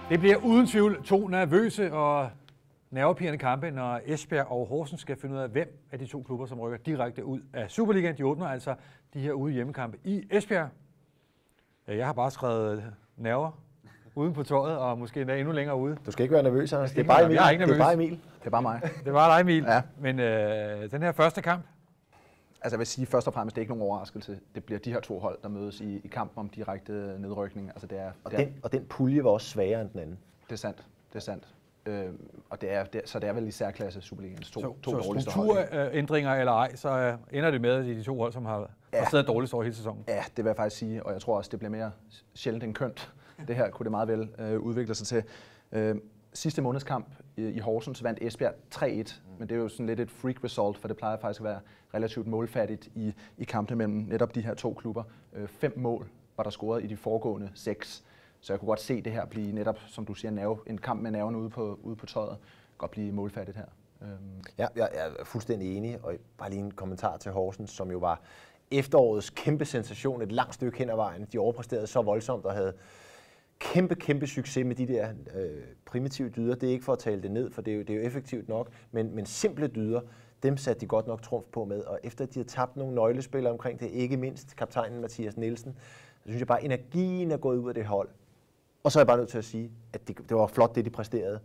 Det bliver uden tvivl to nervøse og nervepirrende kampe, når Esbjerg og Horsens skal finde ud af, hvem af de to klubber, som rykker direkte ud af Superligaen. De åbner altså de her ude hjemmekampe i Esbjerg. Jeg har bare skrevet nerver uden på tøjet, og måske endnu længere ude. Du skal ikke være nervøs, Anders. Det er bare Emil. Jeg er ikke nervøs. Det er bare Emil. Det er bare mig. Det var dig, Emil. Ja. Men den her første kamp? Altså jeg vil sige, først og fremmest, det er ikke nogen overraskelse. Det bliver de her to hold, der mødes i kampen om direkte nedrykning. Altså, og den pulje var også svagere end den anden. Det er sandt. Det er sandt. Og så det er vel i særklasse Superligaens to dårligste hold. Så strukturændringer eller ej, så ender det med de to hold, som har stadig dårligst over hele sæsonen. Ja, det vil jeg faktisk sige, og jeg tror også, det bliver mere sjældent end kønt. Det her kunne det meget vel udvikle sig til. Sidste månedskamp i Horsens vandt Esbjerg 3-1, men det er jo sådan lidt et freak result, for det plejer faktisk at være relativt målfattigt i kampene mellem netop de her to klubber. 5 mål var der scoret i de foregående 6, så jeg kunne godt se det her blive netop, som du siger, en kamp med nerven ude på tøjet. Godt blive målfattigt her. Ja, jeg er fuldstændig enig, og bare lige en kommentar til Horsens, som jo var efterårets kæmpe sensation, et langt stykke hen ad vejen. De overpræsterede så voldsomt og havde kæmpe succes med de der primitive dyder. Det er ikke for at tale det ned, for det er jo effektivt nok, men simple dyder, dem satte de godt nok trumf på med. Og efter de har tabt nogle nøglespillere omkring det, ikke mindst kaptajnen Mathias Nielsen, så synes jeg bare, at energien er gået ud af det hold. Og så er jeg bare nødt til at sige, at det var flot, det de præsterede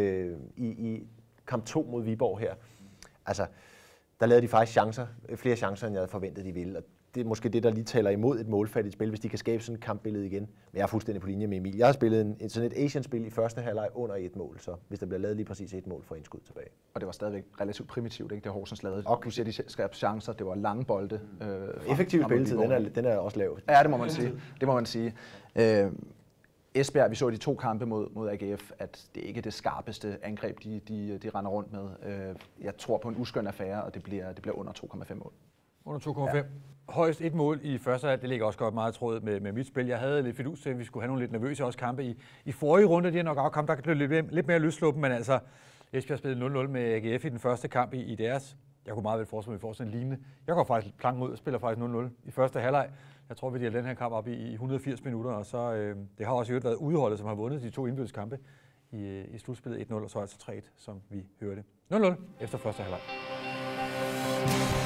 i kamp 2 mod Viborg her. Altså, der lavede de faktisk flere chancer, end jeg havde forventet, de ville. Og det er måske det, der lige taler imod et målfattigt spil, hvis de kan skabe sådan et kampbillede igen. Men jeg er fuldstændig på linje med Emil. Jeg har spillet sådan et Asian-spil i første halvleg under 1 mål, så hvis der bliver lavet lige præcis 1 mål, får indskud tilbage. Og det var stadigvæk relativt primitivt, ikke, det Horsens lavede. Okay. Du siger, de skabte chancer, det var lange bolde. Effektiv spilletid, den er også lav. Ja, det må man sige. Esbjerg, vi så de 2 kampe mod AGF, at det ikke er det skarpeste angreb, de render rundt med. Jeg tror på en uskøn affære, og det bliver under 2,5 mål. Under 2,5. Ja. Højst 1 mål i første halvleg, det ligger også godt meget tråd med mit spil. Jeg havde lidt fidus til, at vi skulle have nogle lidt nervøse også kampe i forrige runde. De her knockout-kamp, der kan blive lidt mere løsluppen, men altså Esbjerg spillede 0-0 med AGF i den første kamp i deres. Jeg kunne meget vel forestille mig, at vi får sådan en lignende. Jeg går faktisk planken ud og spiller faktisk 0-0 i første halvleg. Jeg tror, vi deler den her kamp op i 180 minutter, og så det har også været udeholdet, som har vundet de 2 indbyrdes kampe i slutspillet 1-0, og så altså 3-1, som vi hørte. 0-0 efter første halvleg.